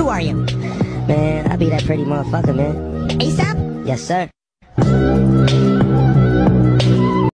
are you? Man, I be that pretty motherfucker, man. ASAP? Yes, sir.